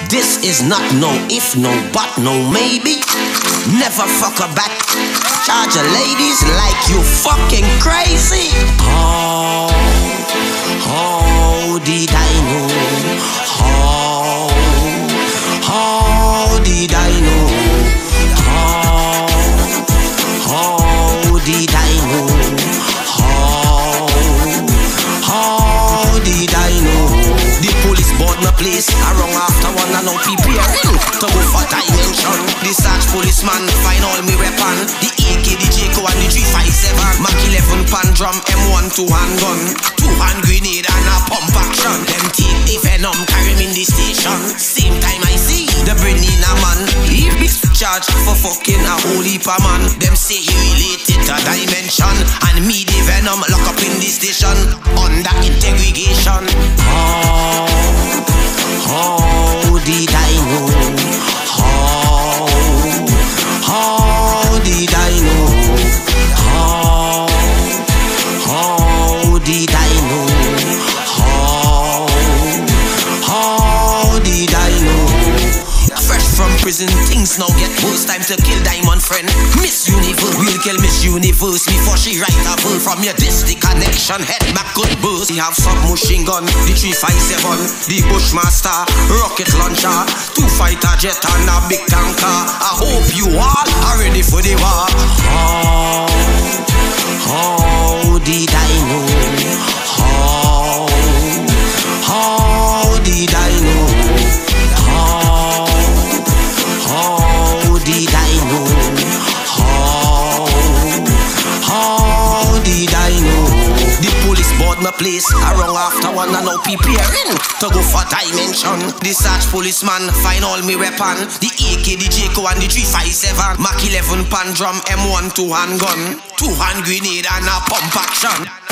This is not no if, no but, no maybe. Never fuck her back. Charge your ladies like you fucking crazy. How did I know? How did I know? How did I know? How did I know? The police board my place around after one and now preparing to go for dimension. The search policeman find all me weapon. The AK, the Jaco and the 357 Mac 11 pan drum, M1 2-hand gun, 2-hand grenade and a pump action. Them take the venom, carry me in the station. Same time I see the brain in a man. He be charged for fucking a whole heap of man. Them say he related to dimension, and me the venom lock up in the station under interrogation. How did I know? How did I know? How did I know? How did I know? Fresh from prison, things now get worse. Time to kill Diamond friend. Miss Universe, we'll kill Miss Universe before she write a verse. From your disc connection, head back good burst. We have submachine gun, the 357, the Bushmaster, rocket launcher, 2 fighter jet and a big tanker. I hope you all are ready for the war. How did I know? How did I know? How did I know? How did I know? The police board my place around after one and now preparing to go for dimension. The search policeman find all me weapon. The AK, the Jaco and the 357 Mac 11 pan drum, M1 2-hand gun, 2-hand grenade and a pump action.